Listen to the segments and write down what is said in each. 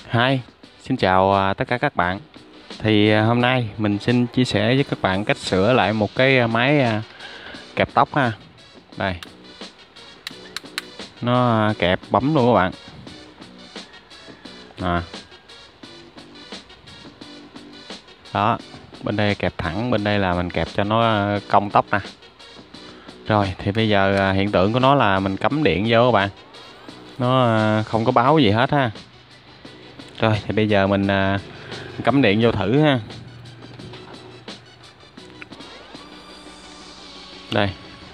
Hi, xin chào tất cả các bạn. Hôm nay mình xin chia sẻ với các bạn cách sửa lại một cái máy kẹp tóc ha. Đây, nó kẹp bấm luôn các bạn. À, đó, bên đây kẹp thẳng, bên đây là mình kẹp cho nó cong tóc nè. Rồi, thì bây giờ hiện tượng của nó là mình cắm điện vô các bạn. Nó không có báo gì hết ha. Rồi, thì bây giờ mình cắm điện vô thử ha. Đây.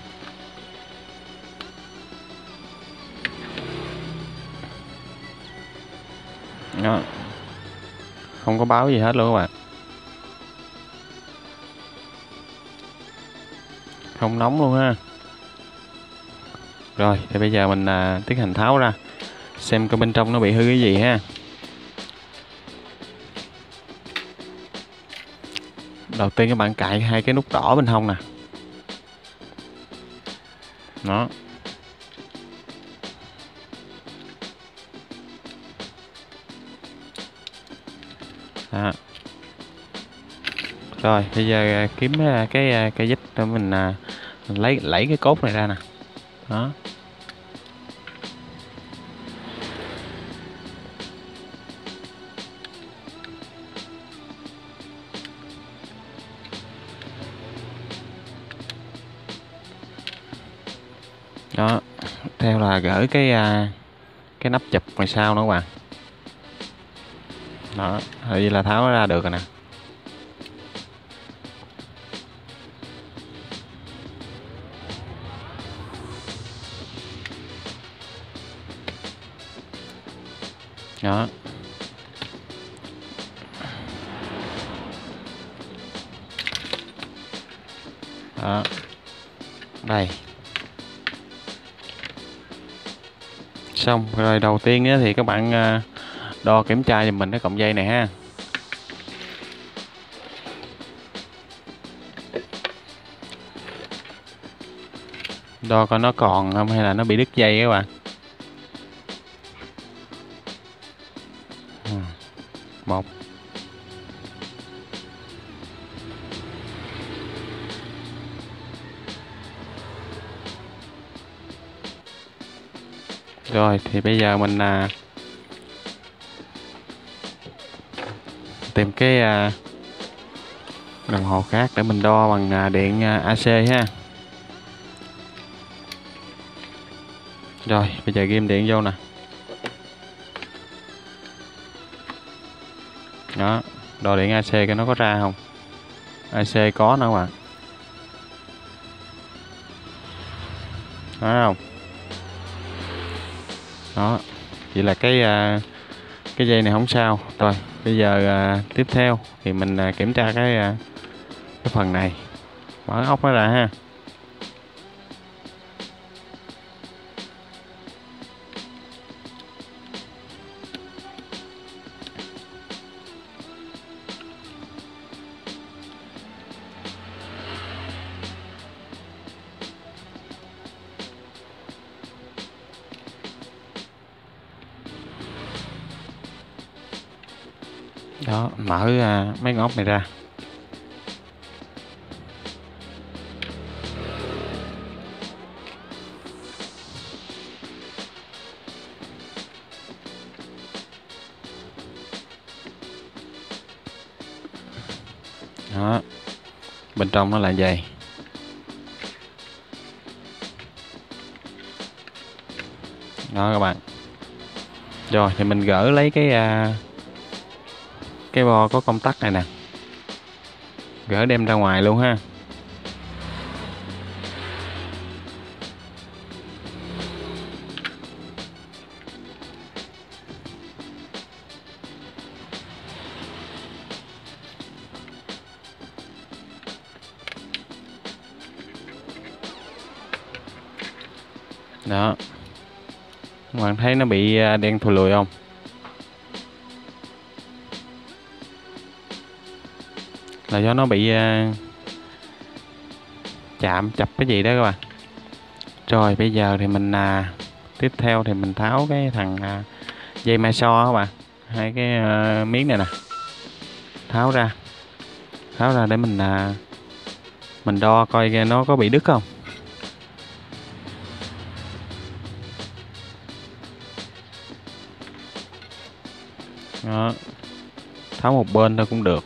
Đó. Không có báo gì hết luôn các bạn. Không nóng luôn ha. Rồi thì bây giờ mình tiến hành tháo ra xem cái bên trong nó bị hư cái gì ha. Đầu tiên các bạn cạy hai cái nút đỏ bên hông nè. Đó. Đó. Rồi bây giờ kiếm cái dít để mình lấy cái cốt này ra nè. Đó. Đó. Theo là gỡ cái nắp chụp ngoài sau nữa các bạn. Đó, vậy là tháo nó ra được rồi nè. Đó. Đó. Đây. Xong rồi, đầu tiên thì các bạn đo kiểm tra giùm mình cái cọng dây này ha. Đo coi nó còn không hay là nó bị đứt dây các bạn. Một. Rồi thì bây giờ mình tìm cái đồng hồ khác để mình đo bằng điện AC ha. Rồi bây giờ ghim điện vô nè. Đó, đo điện AC cái nó có ra không. AC có nữa các bạn. Đó không. Đó, vậy là cái dây này không sao. Rồi bây giờ tiếp theo thì mình kiểm tra cái phần này, mở ốc nó ra ha. Đó, mở mấy con ốc này ra. Đó, bên trong nó là vậy. Đó các bạn. Rồi thì mình gỡ lấy cái bo có công tắc này nè, gỡ đem ra ngoài luôn ha. Đó, các bạn thấy nó bị đen thùi lùi không? Là do nó bị chạm chập cái gì đó các bạn. Rồi bây giờ thì mình tiếp theo thì mình tháo cái thằng dây mai so các bạn. hai cái miếng này nè, tháo ra, để mình đo coi nó có bị đứt không. Đó, tháo một bên thôi cũng được.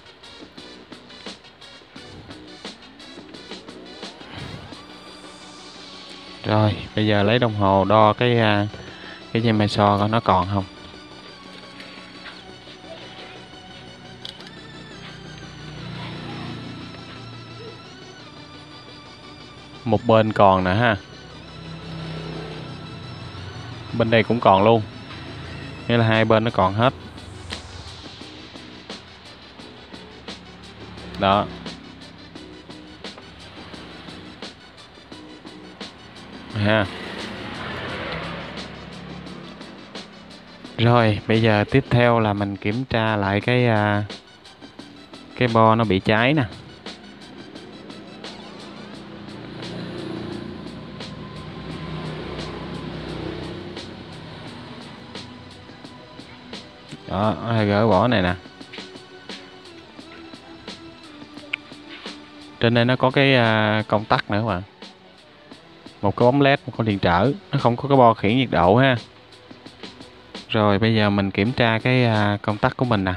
Rồi bây giờ lấy đồng hồ đo cái dây mai so coi nó còn không. Một bên còn nè ha, bên đây cũng còn luôn, nghĩa là hai bên nó còn hết. Đó, ha. Rồi bây giờ tiếp theo là mình kiểm tra lại cái bo nó bị cháy nè. Đó, gỡ bỏ này nè. Trên đây nó có cái công tắc nữa các bạn, một cái bóng led, một con điện trở, nó không có cái bo khiển nhiệt độ ha. Rồi bây giờ mình kiểm tra cái công tắc của mình nè.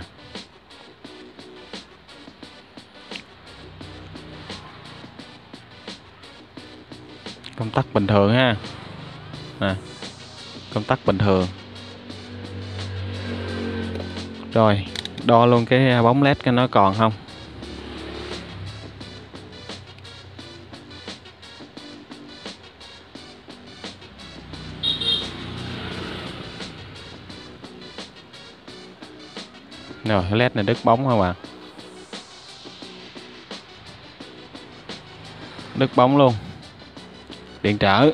Công tắc bình thường ha, nè, công tắc bình thường. Rồi đo luôn cái bóng led cái nó còn không. Rồi cái led này đứt bóng không ạ? Đứt bóng luôn. Điện trở,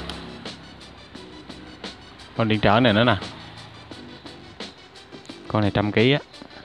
con điện trở này nữa nè, con này 100 kg á.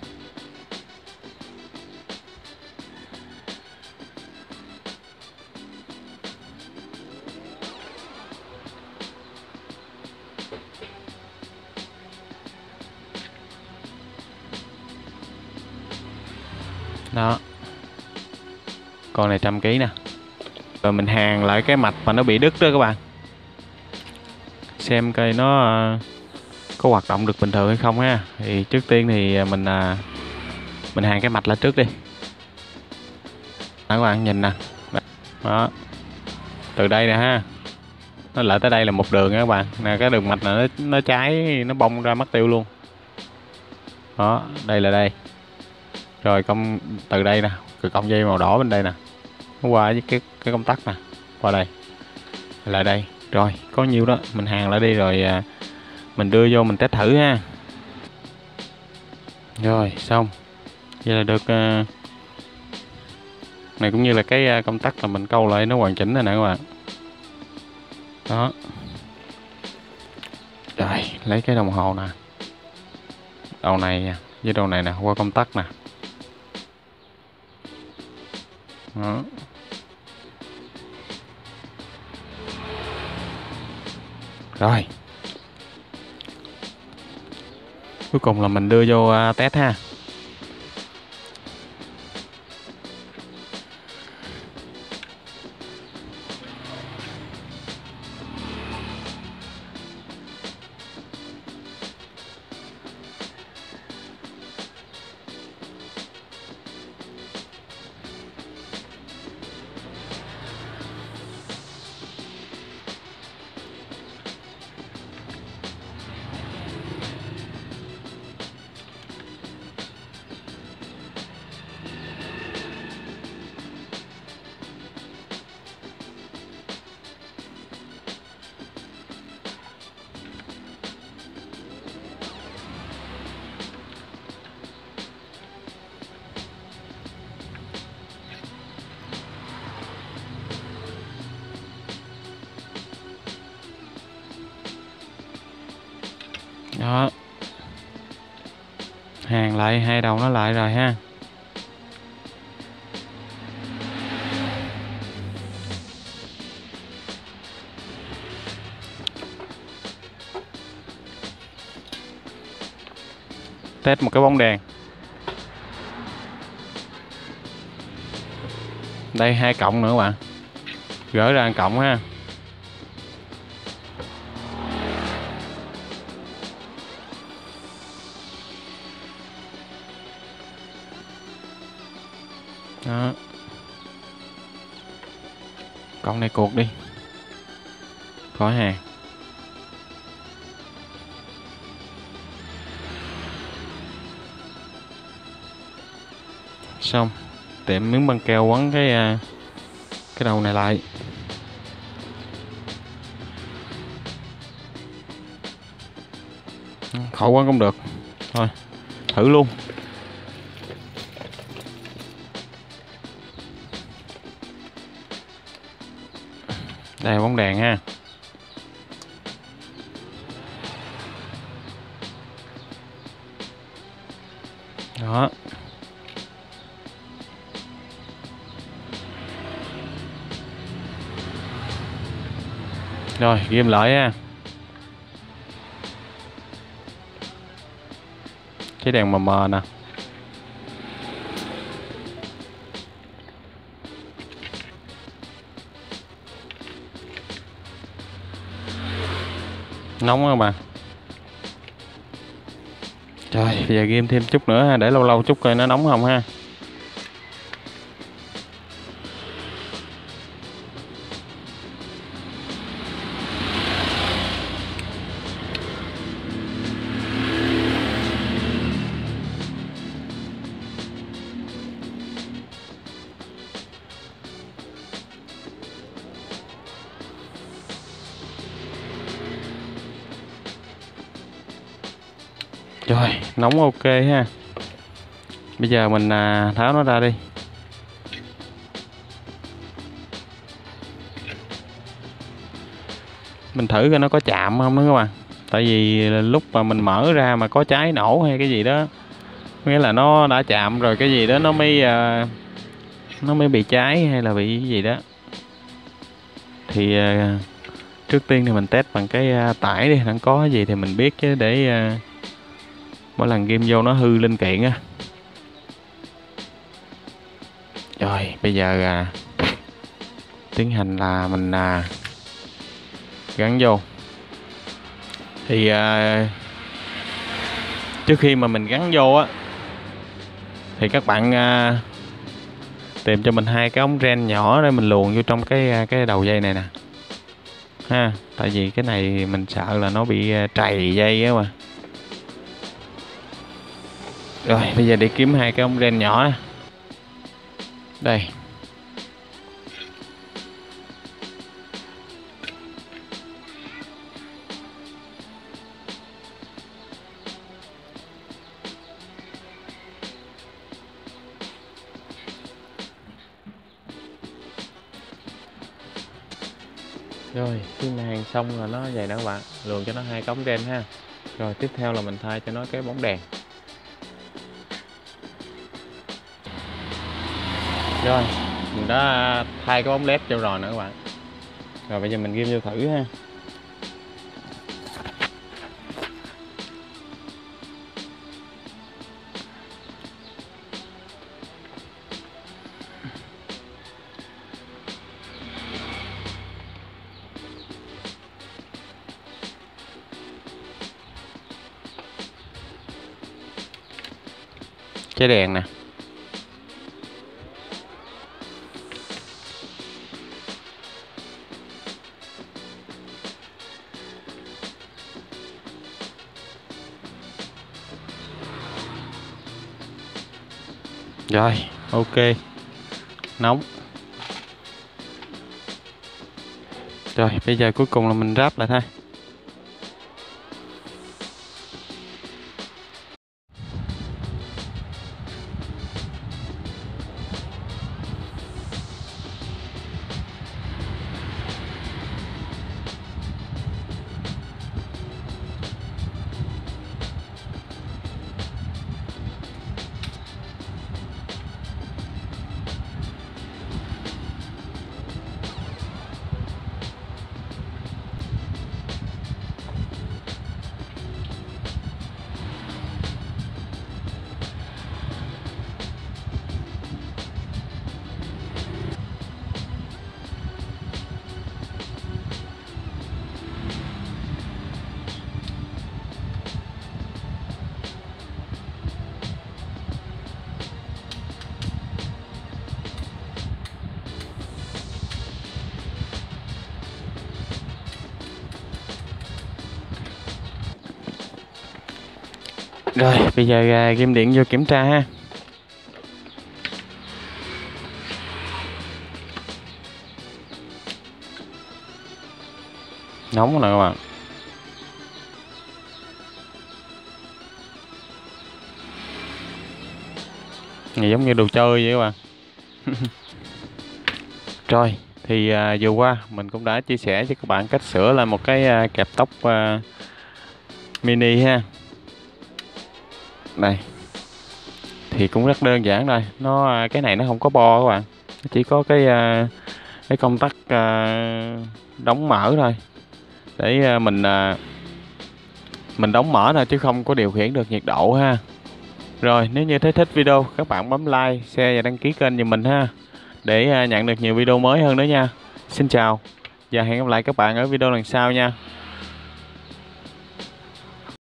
Đó, con này 100 kg nè. Rồi mình hàn lại cái mạch mà nó bị đứt đó các bạn, xem coi nó có hoạt động được bình thường hay không ha. Thì trước tiên thì mình hàn cái mạch lại trước đi. Đó, các bạn nhìn nè. Đó, từ đây nè ha, nó lại tới đây là một đường nha các bạn. Nè, cái đường mạch này nó cháy, nó bong ra mất tiêu luôn. Đó, đây là đây. Rồi từ đây nè, cái cong dây màu đỏ bên đây nè, nó qua với cái công tắc nè, qua đây, lại đây. Rồi có nhiêu đó mình hàn lại đi, rồi mình đưa vô mình test thử ha. Rồi xong, vậy là được. Này cũng như là cái công tắc là mình câu lại nó hoàn chỉnh rồi nè các bạn. Đó, rồi lấy cái đồng hồ nè, đầu này với đầu này nè, qua công tắc nè. Đó, rồi cuối cùng là mình đưa vô test ha. Đó, hàn lại hai đầu nó lại rồi ha. Test một cái bóng đèn. Đây 2 cộng nữa các bạn. Gỡ ra 1 cộng ha. Đó. Con này cuộc đi. Khỏi hàng. Xong. Tiệm miếng băng keo quấn cái đầu này lại. Khỏi quấn cũng được. Thôi, thử luôn. Đây bóng đèn ha. Đó. Rồi, ghim lại ha. Cái đèn mờ mờ nè. Nóng không bạn? Trời, bây giờ ghim thêm chút nữa ha, để lâu lâu chút coi nó nóng không ha. Rồi, nóng ok ha. Bây giờ mình tháo nó ra đi. Mình thử coi nó có chạm không đó các bạn. Tại vì lúc mà mình mở ra mà có cháy nổ hay cái gì đó, nghĩa là nó đã chạm rồi cái gì đó nó mới bị cháy hay là bị cái gì đó. Thì trước tiên thì mình test bằng cái tải đi, nó có cái gì thì mình biết chứ, để mỗi lần ghim vô nó hư linh kiện á. Rồi bây giờ tiến hành là mình gắn vô. Thì trước khi mà mình gắn vô á thì các bạn tìm cho mình 2 cái ống ren nhỏ để mình luồn vô trong cái đầu dây này nè ha. Tại vì cái này mình sợ là nó bị trầy dây á mà. Rồi bây giờ đi kiếm 2 cái ống ren nhỏ. Đây. Rồi khi mà hàng xong là nó vậy nè các bạn, luồn cho nó 2 cái ống ren ha. Rồi tiếp theo là mình thay cho nó cái bóng đèn. Rồi mình đã thay cái bóng led cho rồi nữa các bạn. Rồi bây giờ mình ghim vô thử ha. Cái đèn nè. Rồi, ok. Nóng. Rồi, bây giờ cuối cùng là mình ráp lại thôi. Rồi bây giờ ghim điện vô kiểm tra ha. Nóng nè các bạn. Này giống như đồ chơi vậy các bạn. Rồi thì vừa qua mình cũng đã chia sẻ cho các bạn cách sửa lại một cái kẹp tóc mini ha. Đây thì cũng rất đơn giản thôi, cái này nó không có bo các bạn, nó chỉ có cái công tắc đóng mở thôi, để mình đóng mở thôi chứ không có điều khiển được nhiệt độ ha. Rồi nếu như thấy thích video, các bạn bấm like, share và đăng ký kênh giùm mình ha, để nhận được nhiều video mới hơn nữa nha. Xin chào và hẹn gặp lại các bạn ở video lần sau nha.